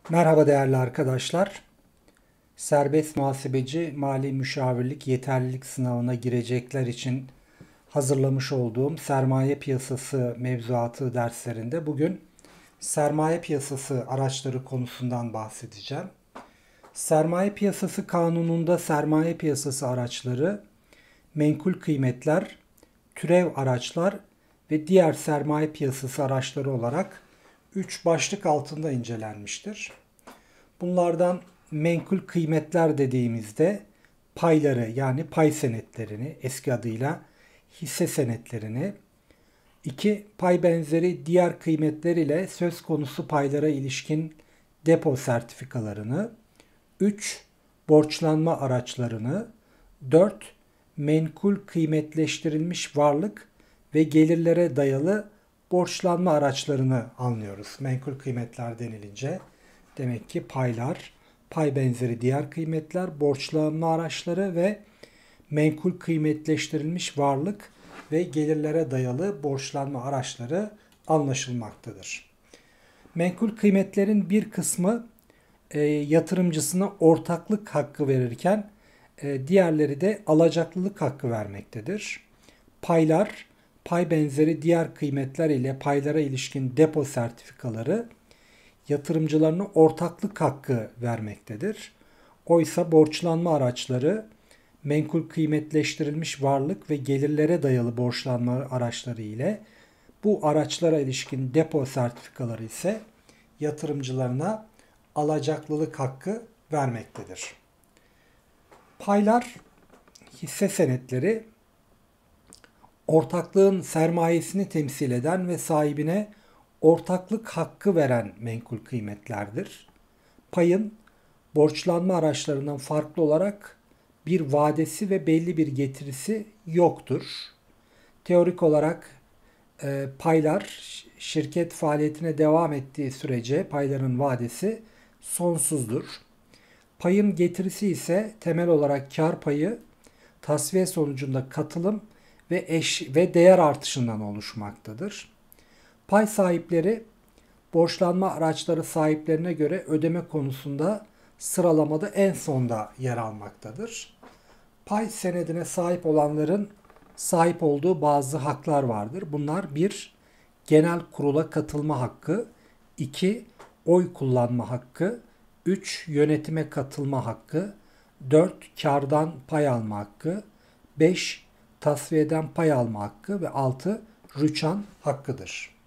Merhaba değerli arkadaşlar. Serbest muhasebeci mali müşavirlik yeterlilik sınavına girecekler için hazırlamış olduğum sermaye piyasası mevzuatı derslerinde bugün sermaye piyasası araçları konusundan bahsedeceğim. Sermaye piyasası kanununda sermaye piyasası araçları, menkul kıymetler, türev araçlar ve diğer sermaye piyasası araçları olarak 3 başlık altında incelenmiştir. Bunlardan menkul kıymetler dediğimizde payları yani pay senetlerini eski adıyla hisse senetlerini, 2 pay benzeri diğer kıymetler ile söz konusu paylara ilişkin depo sertifikalarını, 3 borçlanma araçlarını, 4 menkul kıymetleştirilmiş varlık ve gelirlere dayalı borçlanma araçlarını anlıyoruz. Menkul kıymetler denilince demek ki paylar, pay benzeri diğer kıymetler, borçlanma araçları ve menkul kıymetleştirilmiş varlık ve gelirlere dayalı borçlanma araçları anlaşılmaktadır. Menkul kıymetlerin bir kısmı yatırımcısına ortaklık hakkı verirken diğerleri de alacaklılık hakkı vermektedir. Paylar, pay benzeri diğer kıymetler ile paylara ilişkin depo sertifikaları yatırımcılarına ortaklık hakkı vermektedir. Oysa borçlanma araçları menkul kıymetleştirilmiş varlık ve gelirlere dayalı borçlanma araçları ile bu araçlara ilişkin depo sertifikaları ise yatırımcılarına alacaklılık hakkı vermektedir. Paylar, hisse senetleri ortaklığın sermayesini temsil eden ve sahibine ortaklık hakkı veren menkul kıymetlerdir. Payın borçlanma araçlarından farklı olarak bir vadesi ve belli bir getirisi yoktur. Teorik olarak paylar şirket faaliyetine devam ettiği sürece payların vadesi sonsuzdur. Payın getirisi ise temel olarak kar payı, tasfiye sonucunda katılım ve değer artışından oluşmaktadır. Pay sahipleri borçlanma araçları sahiplerine göre ödeme konusunda sıralamada en sonda yer almaktadır. Pay senedine sahip olanların sahip olduğu bazı haklar vardır. Bunlar 1. Genel kurula katılma hakkı, 2. Oy kullanma hakkı, 3. Yönetime katılma hakkı, 4. Kardan pay alma hakkı, 5. Tasfiyeden pay alma hakkı ve 6. Rüçhan hakkıdır.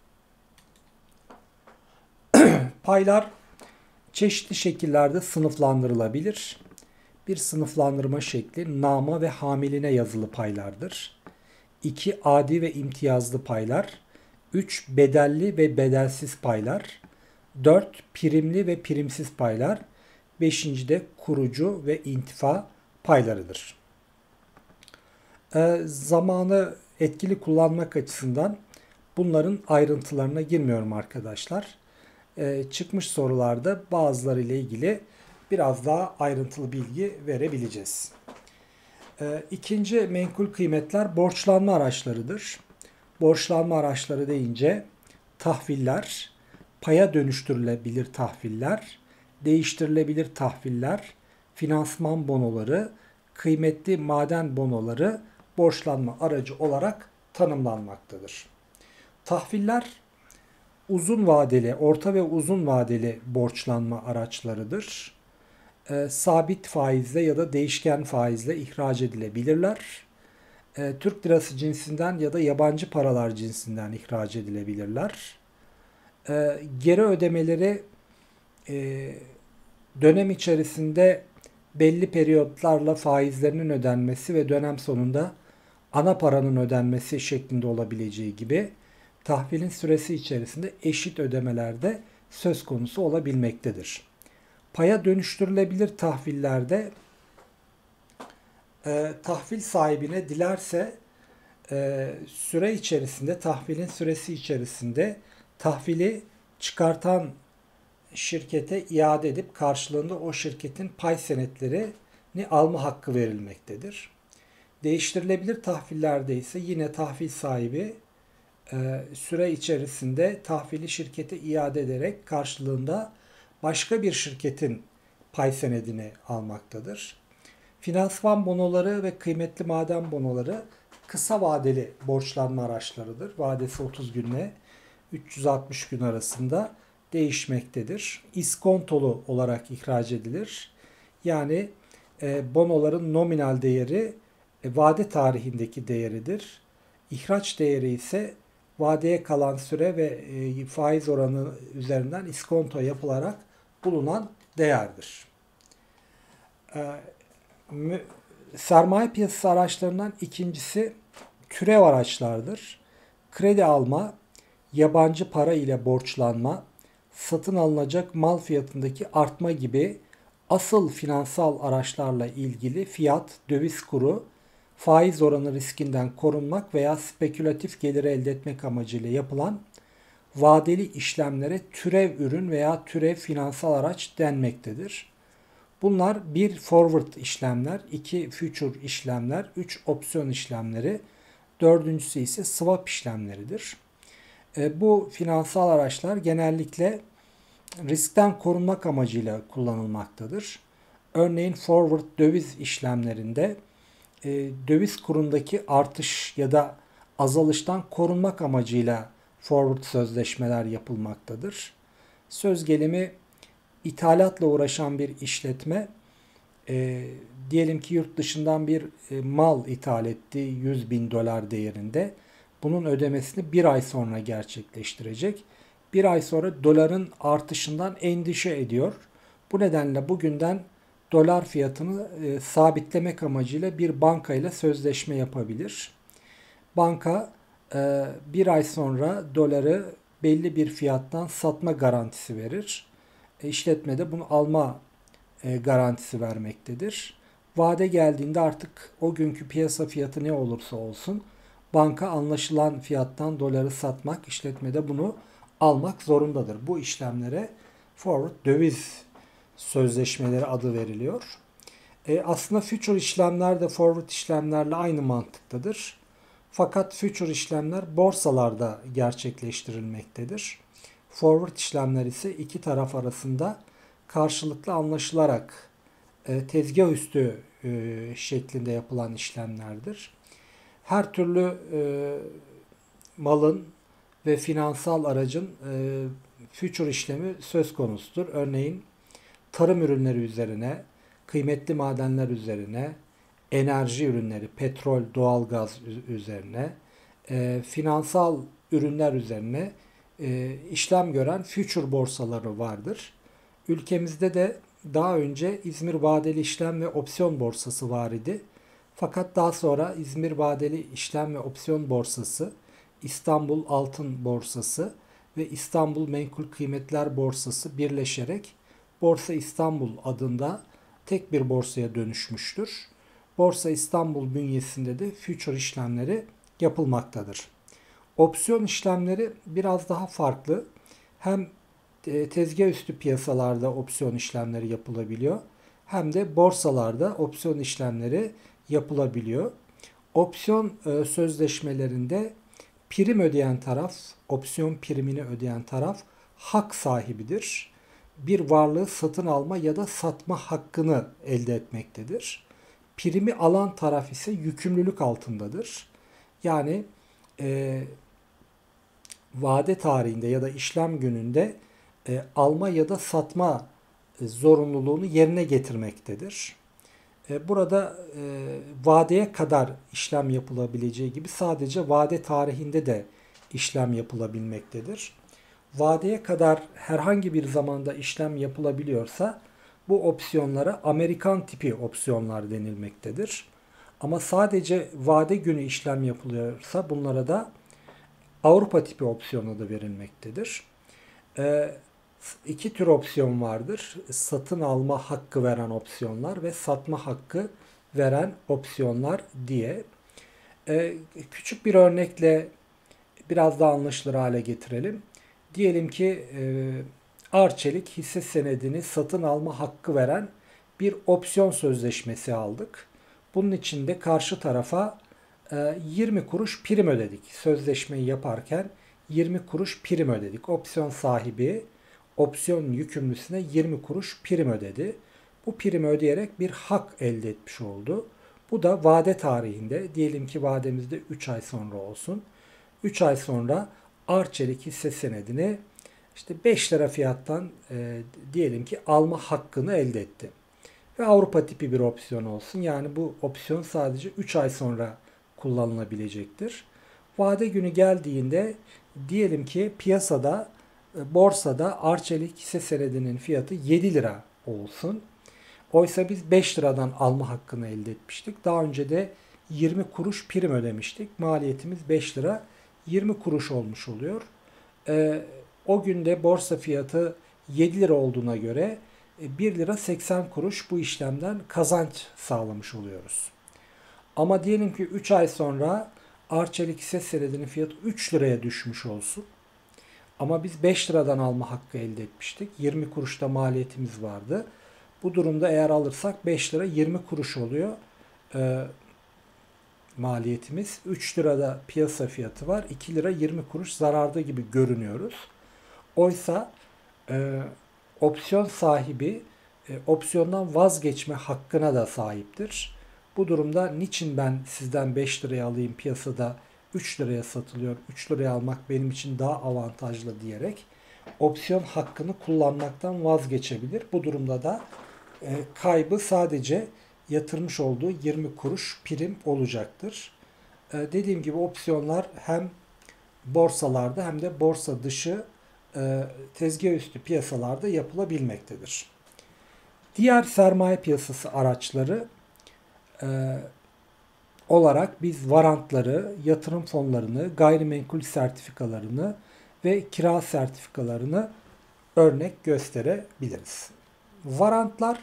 Paylar çeşitli şekillerde sınıflandırılabilir. Bir sınıflandırma şekli nama ve hamiline yazılı paylardır. 2. Adi ve imtiyazlı paylar. 3. Bedelli ve bedelsiz paylar. 4. Primli ve primsiz paylar. 5. de kurucu ve intifa paylarıdır. Zamanı etkili kullanmak açısından bunların ayrıntılarına girmiyorum arkadaşlar. Çıkmış sorularda bazıları ile ilgili biraz daha ayrıntılı bilgi verebileceğiz. İkinci menkul kıymetler borçlanma araçlarıdır. Borçlanma araçları deyince tahviller, paya dönüştürülebilir tahviller, değiştirilebilir tahviller, finansman bonoları, kıymetli maden bonoları borçlanma aracı olarak tanımlanmaktadır. Tahviller uzun vadeli, orta ve uzun vadeli borçlanma araçlarıdır. Sabit faizle ya da değişken faizle ihraç edilebilirler. Türk lirası cinsinden ya da yabancı paralar cinsinden ihraç edilebilirler. Geri ödemeleri dönem içerisinde belli periyotlarla faizlerinin ödenmesi ve dönem sonunda ana paranın ödenmesi şeklinde olabileceği gibi tahvilin süresi içerisinde eşit ödemelerde söz konusu olabilmektedir. Paya dönüştürülebilir tahvillerde tahvil sahibine dilerse süre içerisinde, tahvilin süresi içerisinde tahvili çıkartan şirkete iade edip karşılığında o şirketin pay senetlerini alma hakkı verilmektedir. Değiştirilebilir tahvillerde ise yine tahvil sahibi süre içerisinde tahvili şirkete iade ederek karşılığında başka bir şirketin pay senedini almaktadır. Finansman bonoları ve kıymetli maden bonoları kısa vadeli borçlanma araçlarıdır. Vadesi 30 günle 360 gün arasında değişmektedir. İskontolu olarak ihraç edilir. Yani bonoların nominal değeri vade tarihindeki değeridir. İhraç değeri ise vadeye kalan süre ve faiz oranı üzerinden iskonto yapılarak bulunan değerdir. Sermaye piyasası araçlarından ikincisi türev araçlardır. Kredi alma, yabancı para ile borçlanma, satın alınacak mal fiyatındaki artma gibi asıl finansal araçlarla ilgili fiyat, döviz kuru, faiz oranı riskinden korunmak veya spekülatif gelir elde etmek amacıyla yapılan vadeli işlemlere türev ürün veya türev finansal araç denmektedir. Bunlar 1. Forward işlemler, 2. Future işlemler, 3. Opsiyon işlemleri, dördüncüsü ise swap işlemleridir. Bu finansal araçlar genellikle riskten korunmak amacıyla kullanılmaktadır. Örneğin forward döviz işlemlerinde döviz kurundaki artış ya da azalıştan korunmak amacıyla forward sözleşmeler yapılmaktadır. Söz gelimi ithalatla uğraşan bir işletme diyelim ki yurt dışından bir mal ithal etti 100 bin dolar değerinde. Bunun ödemesini bir ay sonra gerçekleştirecek. Bir ay sonra doların artışından endişe ediyor. Bu nedenle bugünden dolar fiyatını sabitlemek amacıyla bir banka ile sözleşme yapabilir. Banka bir ay sonra doları belli bir fiyattan satma garantisi verir. İşletme de bunu alma garantisi vermektedir. Vade geldiğinde artık o günkü piyasa fiyatı ne olursa olsun banka anlaşılan fiyattan doları satmak, işletmede bunu almak zorundadır. Bu işlemlere forward döviz sözleşmeleri adı veriliyor. Aslında future işlemler de forward işlemlerle aynı mantıktadır. Fakat future işlemler borsalarda gerçekleştirilmektedir. Forward işlemler ise iki taraf arasında karşılıklı anlaşılarak tezgah üstü şeklinde yapılan işlemlerdir. Her türlü malın ve finansal aracın future işlemi söz konusudur. Örneğin tarım ürünleri üzerine, kıymetli madenler üzerine, enerji ürünleri, petrol, doğalgaz üzerine, finansal ürünler üzerine işlem gören future borsaları vardır. Ülkemizde de daha önce İzmir Vadeli İşlem ve Opsiyon Borsası var idi. Fakat daha sonra İzmir Vadeli İşlem ve Opsiyon Borsası, İstanbul Altın Borsası ve İstanbul Menkul Kıymetler Borsası birleşerek Borsa İstanbul adında tek bir borsaya dönüşmüştür. Borsa İstanbul bünyesinde de future işlemleri yapılmaktadır. Opsiyon işlemleri biraz daha farklı. Hem tezgah üstü piyasalarda opsiyon işlemleri yapılabiliyor, hem de borsalarda opsiyon işlemleri yapılabiliyor. Opsiyon sözleşmelerinde prim ödeyen taraf, opsiyon primini ödeyen taraf hak sahibidir. Bir varlığı satın alma ya da satma hakkını elde etmektedir. Primi alan taraf ise yükümlülük altındadır. Yani vade tarihinde ya da işlem gününde alma ya da satma zorunluluğunu yerine getirmektedir. Burada vadeye kadar işlem yapılabileceği gibi sadece vade tarihinde de işlem yapılabilmektedir. Vadeye kadar herhangi bir zamanda işlem yapılabiliyorsa bu opsiyonlara Amerikan tipi opsiyonlar denilmektedir. Ama sadece vade günü işlem yapılıyorsa bunlara da Avrupa tipi opsiyonu da verilmektedir. İki tür opsiyon vardır. Satın alma hakkı veren opsiyonlar ve satma hakkı veren opsiyonlar diye. Küçük bir örnekle biraz daha anlaşılır hale getirelim. Diyelim ki Arçelik hisse senedini satın alma hakkı veren bir opsiyon sözleşmesi aldık. Bunun için de karşı tarafa 20 kuruş prim ödedik. Sözleşmeyi yaparken 20 kuruş prim ödedik. Opsiyon sahibi opsiyon yükümlüsüne 20 kuruş prim ödedi. Bu primi ödeyerek bir hak elde etmiş oldu. Bu da vade tarihinde, diyelim ki vademizde 3 ay sonra olsun. 3 ay sonra Arçelik hisse senedini işte 5 lira fiyattan diyelim ki alma hakkını elde etti. Ve Avrupa tipi bir opsiyon olsun. Yani bu opsiyon sadece 3 ay sonra kullanılabilecektir. Vade günü geldiğinde diyelim ki piyasada, borsada Arçelik hisse senedinin fiyatı 7 lira olsun. Oysa biz 5 liradan alma hakkını elde etmiştik. Daha önce de 20 kuruş prim ödemiştik. Maliyetimiz 5 lira 20 kuruş olmuş oluyor. O günde borsa fiyatı 7 lira olduğuna göre 1 lira 80 kuruş bu işlemden kazanç sağlamış oluyoruz. Ama diyelim ki 3 ay sonra Arçelik hisse senedinin fiyatı 3 liraya düşmüş olsun. Ama biz 5 liradan alma hakkı elde etmiştik. 20 kuruşta maliyetimiz vardı. Bu durumda eğer alırsak 5 lira 20 kuruş oluyor maliyetimiz. 3 lirada piyasa fiyatı var. 2 lira 20 kuruş zararda gibi görünüyoruz. Oysa opsiyon sahibi opsiyondan vazgeçme hakkına da sahiptir. Bu durumda niçin ben sizden 5 liraya alayım, piyasada 3 liraya satılıyor, 3 liraya almak benim için daha avantajlı diyerek opsiyon hakkını kullanmaktan vazgeçebilir. Bu durumda da kaybı sadece yatırmış olduğu 20 kuruş prim olacaktır. Dediğim gibi opsiyonlar hem borsalarda hem de borsa dışı tezgah üstü piyasalarda yapılabilmektedir. Diğer sermaye piyasası araçları olarak biz varantları, yatırım fonlarını, gayrimenkul sertifikalarını ve kira sertifikalarını örnek gösterebiliriz. Varantlar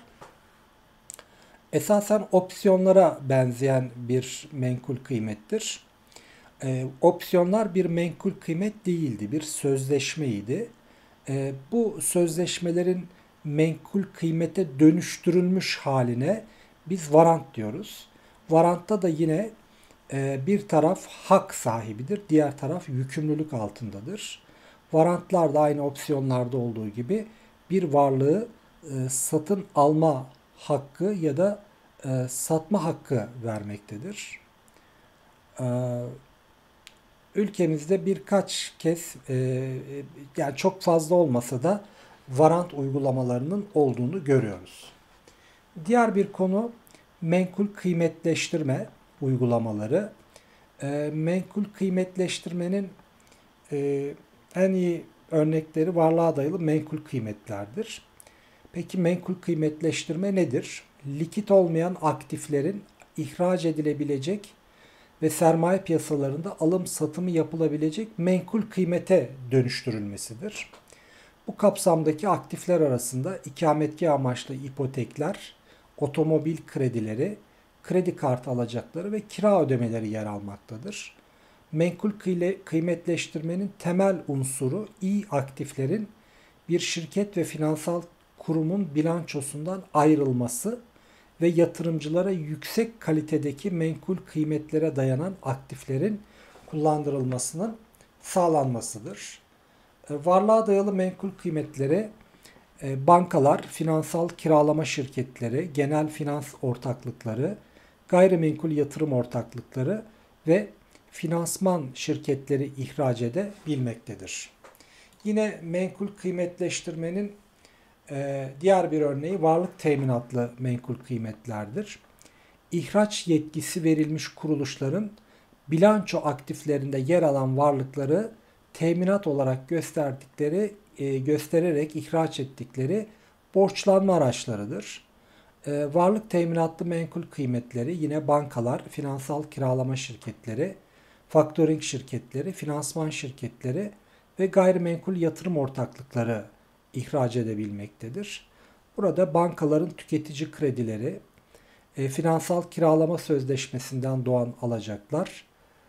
esasen opsiyonlara benzeyen bir menkul kıymettir. Opsiyonlar bir menkul kıymet değildi, bir sözleşmeydi. Bu sözleşmelerin menkul kıymete dönüştürülmüş haline biz varant diyoruz. Varantta da yine bir taraf hak sahibidir, diğer taraf yükümlülük altındadır. Varantlar da aynı opsiyonlarda olduğu gibi bir varlığı satın alma hakkı ya da satma hakkı vermektedir. Ülkemizde birkaç kez yani çok fazla olmasa da varant uygulamalarının olduğunu görüyoruz. Diğer bir konu menkul kıymetleştirme uygulamaları. Menkul kıymetleştirmenin en iyi örnekleri varlığa dayalı menkul kıymetlerdir. Peki menkul kıymetleştirme nedir? Likit olmayan aktiflerin ihraç edilebilecek ve sermaye piyasalarında alım satımı yapılabilecek menkul kıymete dönüştürülmesidir. Bu kapsamdaki aktifler arasında ikametgah amaçlı ipotekler, otomobil kredileri, kredi kartı alacakları ve kira ödemeleri yer almaktadır. Menkul kıymetleştirmenin temel unsuru iyi aktiflerin bir şirket ve finansal kurumun bilançosundan ayrılması ve yatırımcılara yüksek kalitedeki menkul kıymetlere dayanan aktiflerin kullandırılmasının sağlanmasıdır. Varlığa dayalı menkul kıymetleri bankalar, finansal kiralama şirketleri, genel finans ortaklıkları, gayrimenkul yatırım ortaklıkları ve finansman şirketleri ihraç edebilmektedir. Yine menkul kıymetleştirmenin diğer bir örneği varlık teminatlı menkul kıymetlerdir. İhraç yetkisi verilmiş kuruluşların bilanço aktiflerinde yer alan varlıkları teminat olarak göstererek ihraç ettikleri borçlanma araçlarıdır. Varlık teminatlı menkul kıymetleri yine bankalar, finansal kiralama şirketleri, faktöring şirketleri, finansman şirketleri ve gayrimenkul yatırım ortaklıkları ihraç edebilmektedir. Burada bankaların tüketici kredileri, finansal kiralama sözleşmesinden doğan alacaklar,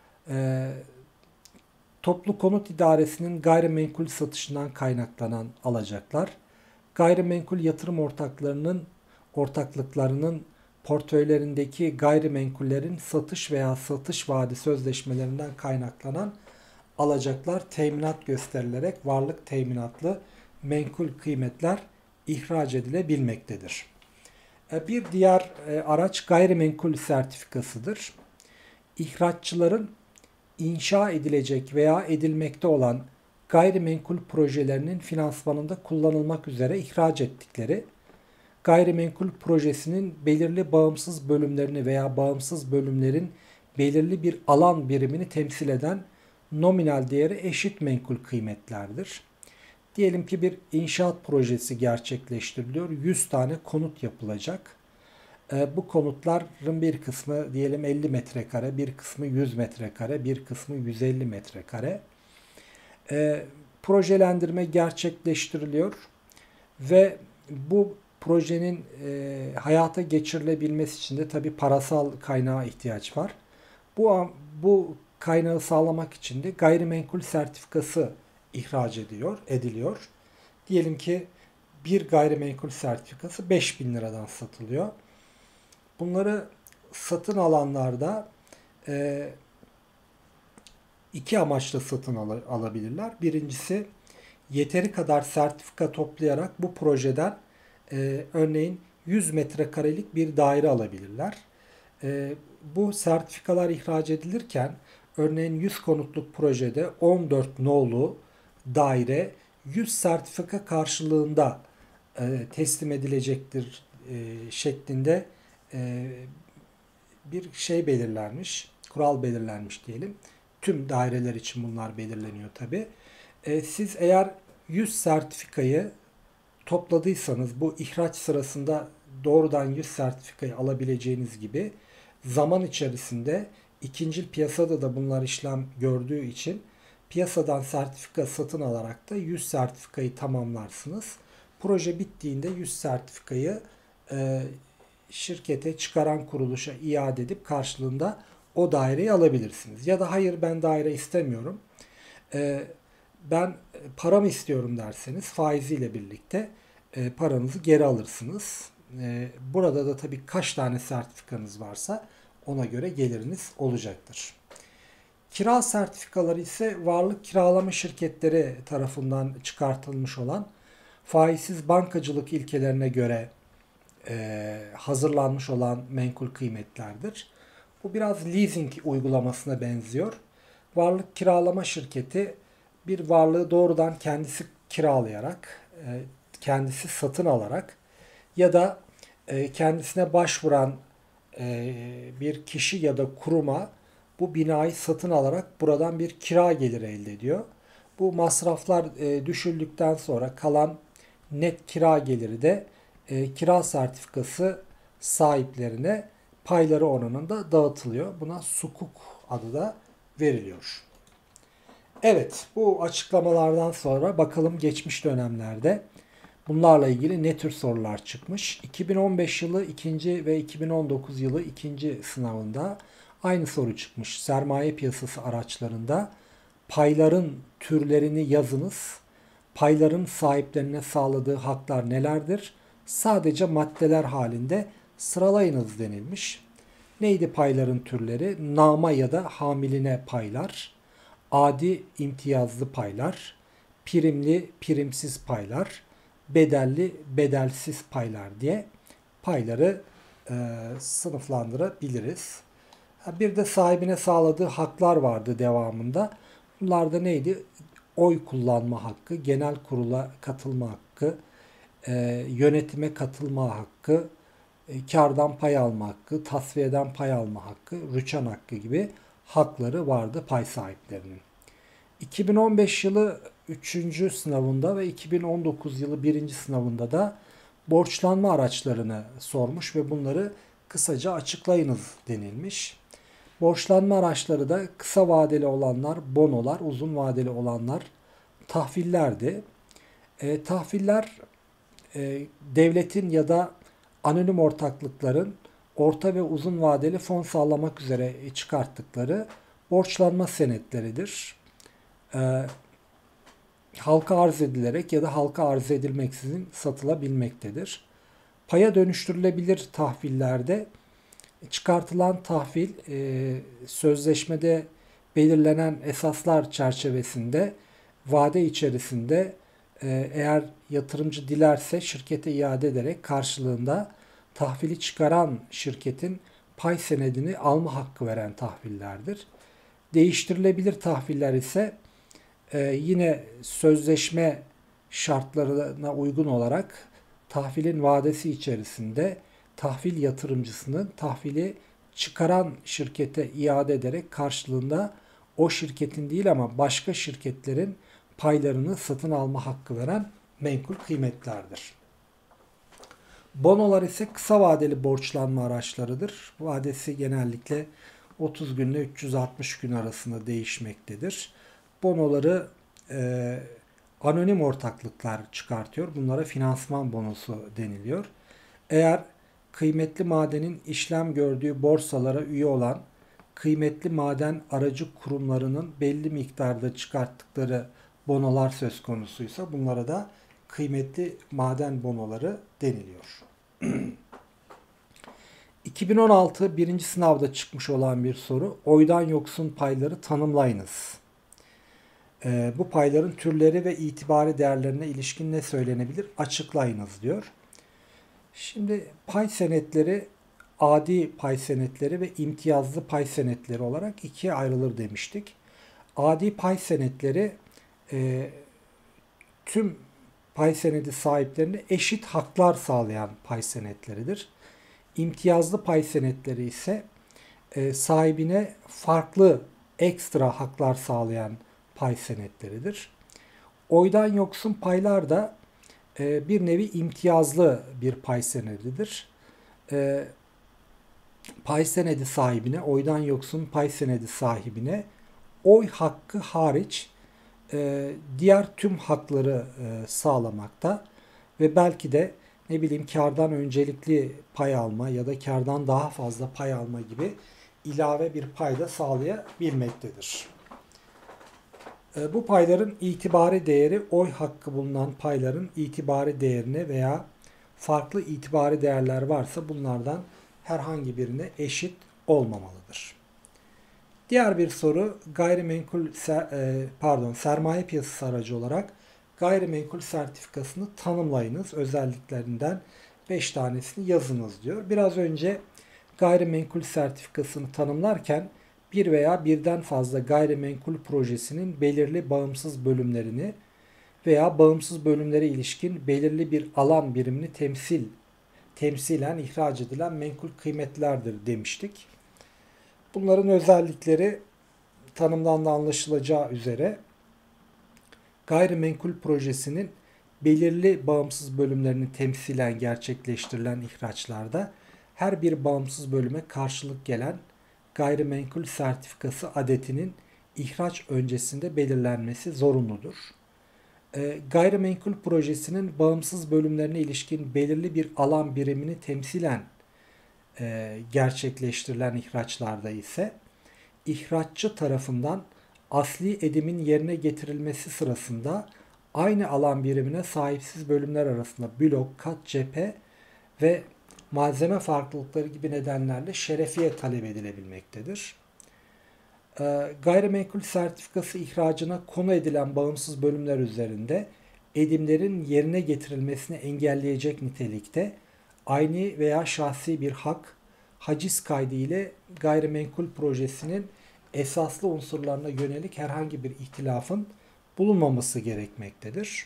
toplu konut idaresinin gayrimenkul satışından kaynaklanan alacaklar, gayrimenkul yatırım ortaklıklarının portföylerindeki gayrimenkullerin satış veya satış vaadi sözleşmelerinden kaynaklanan alacaklar teminat gösterilerek varlık teminatlı menkul kıymetler ihraç edilebilmektedir. Bir diğer araç gayrimenkul sertifikasıdır. İhraççıların inşa edilecek veya edilmekte olan gayrimenkul projelerinin finansmanında kullanılmak üzere ihraç ettikleri gayrimenkul projesinin belirli bağımsız bölümlerini veya bağımsız bölümlerin belirli bir alan birimini temsil eden nominal değeri eşit menkul kıymetlerdir. Diyelim ki bir inşaat projesi gerçekleştiriliyor. 100 tane konut yapılacak. Bu konutların bir kısmı diyelim 50 metrekare, bir kısmı 100 metrekare, bir kısmı 150 metrekare. Projelendirme gerçekleştiriliyor ve bu projenin hayata geçirilebilmesi için de tabii parasal kaynağa ihtiyaç var. Bu kaynağı sağlamak için de gayrimenkul sertifikası ihraç ediliyor. Diyelim ki bir gayrimenkul sertifikası 5.000 liradan satılıyor. Bunları satın alanlarda iki amaçla satın alabilirler. Birincisi yeteri kadar sertifika toplayarak bu projeden örneğin 100 metrekarelik bir daire alabilirler. Bu sertifikalar ihraç edilirken örneğin 100 konutluk projede 14 nolu daire 100 sertifika karşılığında teslim edilecektir şeklinde bir şey belirlenmiş, kural belirlenmiş diyelim. Tüm daireler için bunlar belirleniyor tabi. Siz eğer 100 sertifikayı topladıysanız bu ihraç sırasında doğrudan 100 sertifikayı alabileceğiniz gibi zaman içerisinde ikincil piyasada da bunlar işlem gördüğü için piyasadan sertifika satın alarak da 100 sertifikayı tamamlarsınız. Proje bittiğinde 100 sertifikayı şirkete, çıkaran kuruluşa iade edip karşılığında o daireyi alabilirsiniz. Ya da hayır ben daire istemiyorum, ben paramı istiyorum derseniz faiziyle birlikte paranızı geri alırsınız. Burada da tabii kaç tane sertifikanız varsa ona göre geliriniz olacaktır. Kira sertifikaları ise varlık kiralama şirketleri tarafından çıkartılmış olan faizsiz bankacılık ilkelerine göre hazırlanmış olan menkul kıymetlerdir. Bu biraz leasing uygulamasına benziyor. Varlık kiralama şirketi bir varlığı doğrudan kendisi kiralayarak, kendisi satın alarak ya da kendisine başvuran bir kişi ya da kuruma bu binayı satın alarak buradan bir kira geliri elde ediyor. Bu masraflar düşüldükten sonra kalan net kira geliri de kira sertifikası sahiplerine payları oranında dağıtılıyor. Buna sukuk adı da veriliyor. Evet, bu açıklamalardan sonra bakalım geçmiş dönemlerde bunlarla ilgili ne tür sorular çıkmış. 2015 yılı ikinci ve 2019 yılı ikinci sınavında aynı soru çıkmış. Sermaye piyasası araçlarında payların türlerini yazınız. Payların sahiplerine sağladığı haklar nelerdir? Sadece maddeler halinde sıralayınız denilmiş. Neydi payların türleri? Nama ya da hamiline paylar, adi imtiyazlı paylar, primli primsiz paylar, bedelli bedelsiz paylar diye payları sınıflandırabiliriz. Bir de sahibine sağladığı haklar vardı devamında. Bunlar da neydi? Oy kullanma hakkı, genel kurula katılma hakkı, yönetime katılma hakkı, kardan pay alma hakkı, tasfiyeden pay alma hakkı, rüçhan hakkı gibi hakları vardı pay sahiplerinin. 2015 yılı 3. sınavında ve 2019 yılı 1. sınavında da borçlanma araçlarını sormuş ve bunları kısaca açıklayınız denilmiş. Borçlanma araçları da kısa vadeli olanlar bonolar, uzun vadeli olanlar tahvillerdi. Tahviller devletin ya da anonim ortaklıkların orta ve uzun vadeli fon sağlamak üzere çıkarttıkları borçlanma senetleridir. Halka arz edilerek ya da halka arz edilmeksizin satılabilmektedir. Paya dönüştürülebilir tahvillerde çıkartılan tahvil sözleşmede belirlenen esaslar çerçevesinde vade içerisinde Eğer yatırımcı dilerse şirkete iade ederek karşılığında tahvili çıkaran şirketin pay senedini alma hakkı veren tahvillerdir. Değiştirilebilir tahviller ise yine sözleşme şartlarına uygun olarak tahvilin vadesi içerisinde tahvil yatırımcısının tahvili çıkaran şirkete iade ederek karşılığında o şirketin değil ama başka şirketlerin paylarını satın alma hakkı veren menkul kıymetlerdir. Bonolar ise kısa vadeli borçlanma araçlarıdır. Vadesi genellikle 30 gün ile 360 gün arasında değişmektedir. Bonoları anonim ortaklıklar çıkartıyor. Bunlara finansman bonosu deniliyor. Eğer kıymetli madenin işlem gördüğü borsalara üye olan kıymetli maden aracı kurumlarının belli miktarda çıkarttıkları bonolar söz konusuysa bunlara da kıymetli maden bonoları deniliyor. 2016 birinci sınavda çıkmış olan bir soru. Oydan yoksun payları tanımlayınız. Bu payların türleri ve itibari değerlerine ilişkin ne söylenebilir? Açıklayınız diyor. Şimdi pay senetleri adi pay senetleri ve imtiyazlı pay senetleri olarak ikiye ayrılır demiştik. Adi pay senetleri tüm pay senedi sahiplerine eşit haklar sağlayan pay senetleridir. İmtiyazlı pay senetleri ise sahibine farklı ekstra haklar sağlayan pay senetleridir. Oydan yoksun paylar da bir nevi imtiyazlı bir pay senedidir. Pay senedi sahibine, oydan yoksun pay senedi sahibine oy hakkı hariç diğer tüm hakları sağlamakta ve belki de ne bileyim kardan öncelikli pay alma ya da kardan daha fazla pay alma gibi ilave bir pay da sağlayabilmektedir. Bu payların itibari değeri oy hakkı bulunan payların itibari değerine veya farklı itibari değerler varsa bunlardan herhangi birine eşit olmamalıdır. Diğer bir soru sermaye piyasası aracı olarak gayrimenkul sertifikasını tanımlayınız. Özelliklerinden 5 tanesini yazınız diyor. Biraz önce gayrimenkul sertifikasını tanımlarken bir veya birden fazla gayrimenkul projesinin belirli bağımsız bölümlerini veya bağımsız bölümlere ilişkin belirli bir alan birimini temsilen ihraç edilen menkul kıymetlerdir demiştik. Bunların özellikleri tanımdan da anlaşılacağı üzere gayrimenkul projesinin belirli bağımsız bölümlerini temsilen gerçekleştirilen ihraçlarda her bir bağımsız bölüme karşılık gelen gayrimenkul sertifikası adetinin ihraç öncesinde belirlenmesi zorunludur. Gayrimenkul projesinin bağımsız bölümlerine ilişkin belirli bir alan birimini temsilen gerçekleştirilen ihraçlarda ise ihraççı tarafından asli edimin yerine getirilmesi sırasında aynı alan birimine sahipsiz bölümler arasında blok, kat, cephe ve malzeme farklılıkları gibi nedenlerle şerefiye talep edilebilmektedir. Gayrimenkul sertifikası ihracına konu edilen bağımsız bölümler üzerinde edimlerin yerine getirilmesini engelleyecek nitelikte aynı veya şahsi bir hak, haciz kaydı ile gayrimenkul projesinin esaslı unsurlarına yönelik herhangi bir ihtilafın bulunmaması gerekmektedir.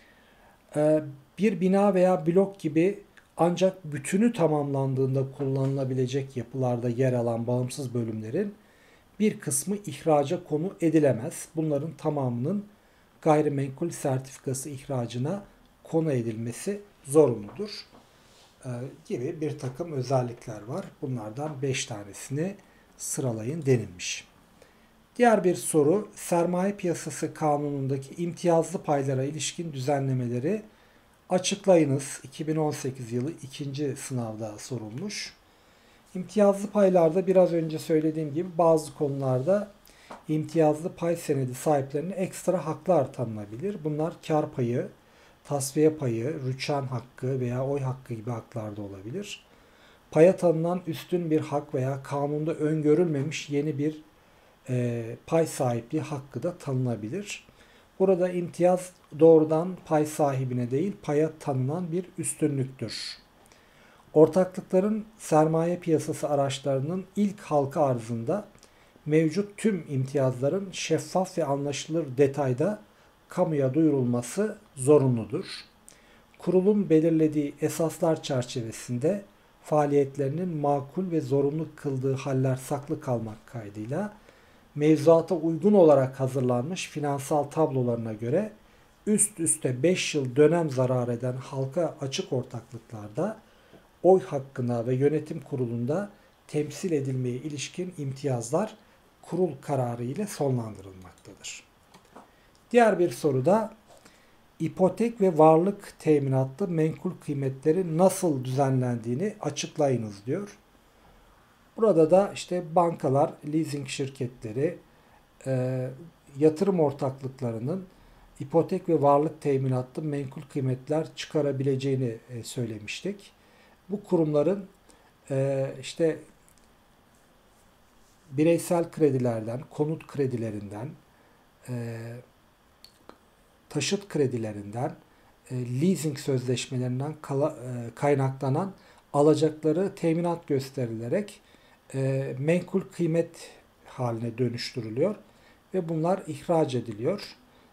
Bir bina veya blok gibi ancak bütünü tamamlandığında kullanılabilecek yapılarda yer alan bağımsız bölümlerin bir kısmı ihraca konu edilemez. Bunların tamamının gayrimenkul sertifikası ihracına konu edilmesi zorunludur gibi bir takım özellikler var. Bunlardan 5 tanesini sıralayın denilmiş. Diğer bir soru, sermaye piyasası kanunundaki imtiyazlı paylara ilişkin düzenlemeleri açıklayınız. 2018 yılı 2. sınavda sorulmuş. İmtiyazlı paylarda biraz önce söylediğim gibi bazı konularda imtiyazlı pay senedi sahiplerine ekstra haklar tanınabilir. Bunlar kar payı, tasfiye payı, rüçhan hakkı veya oy hakkı gibi haklar da olabilir. Paya tanınan üstün bir hak veya kanunda öngörülmemiş yeni bir pay sahipliği hakkı da tanınabilir. Burada imtiyaz doğrudan pay sahibine değil, paya tanınan bir üstünlüktür. Ortaklıkların sermaye piyasası araçlarının ilk halka arzında mevcut tüm imtiyazların şeffaf ve anlaşılır detayda kamuya duyurulması zorunludur. Kurulun belirlediği esaslar çerçevesinde faaliyetlerinin makul ve zorunlu kıldığı haller saklı kalmak kaydıyla mevzuata uygun olarak hazırlanmış finansal tablolarına göre üst üste 5 yıl dönem zarar eden halka açık ortaklıklarda oy hakkına ve yönetim kurulunda temsil edilmeye ilişkin imtiyazlar kurul kararı ile sonlandırılmaktadır. Diğer bir soruda ipotek ve varlık teminatlı menkul kıymetleri nasıl düzenlendiğini açıklayınız diyor. Burada da işte bankalar, leasing şirketleri, yatırım ortaklıklarının ipotek ve varlık teminatlı menkul kıymetler çıkarabileceğini söylemiştik. Bu kurumların işte bireysel kredilerden, konut kredilerinden, taşıt kredilerinden, leasing sözleşmelerinden kaynaklanan alacakları teminat gösterilerek menkul kıymet haline dönüştürülüyor ve bunlar ihraç ediliyor.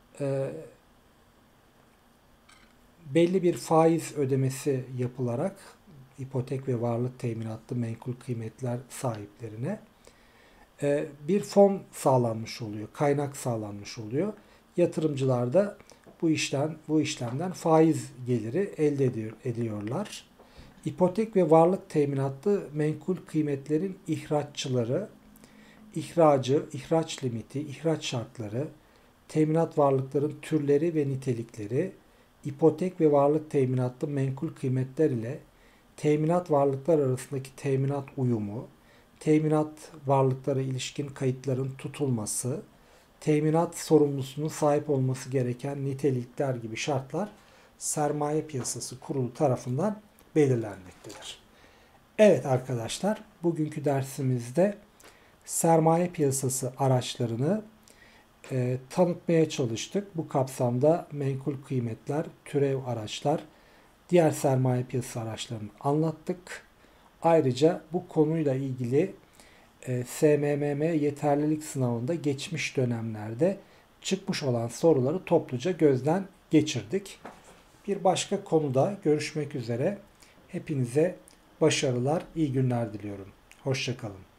Belli bir faiz ödemesi yapılarak ipotek ve varlık teminatlı menkul kıymetler sahiplerine bir fon sağlanmış oluyor, kaynak sağlanmış oluyor. Yatırımcılar da bu işlemden faiz geliri elde ediyorlar. İpotek ve varlık teminatlı menkul kıymetlerin ihraççıları, ihracı, ihraç limiti, ihraç şartları, teminat varlıkların türleri ve nitelikleri, ipotek ve varlık teminatlı menkul kıymetler ile teminat varlıklar arasındaki teminat uyumu, teminat varlıklara ilişkin kayıtların tutulması, teminat sorumlusunun sahip olması gereken nitelikler gibi şartlar sermaye piyasası kurulu tarafından belirlenmektedir. Evet arkadaşlar, bugünkü dersimizde sermaye piyasası araçlarını tanıtmaya çalıştık. Bu kapsamda menkul kıymetler, türev araçlar, diğer sermaye piyasası araçlarını anlattık. Ayrıca bu konuyla ilgili SMMM yeterlilik sınavında geçmiş dönemlerde çıkmış olan soruları topluca gözden geçirdik. Bir başka konuda görüşmek üzere. Hepinize başarılar, iyi günler diliyorum. Hoşça kalın.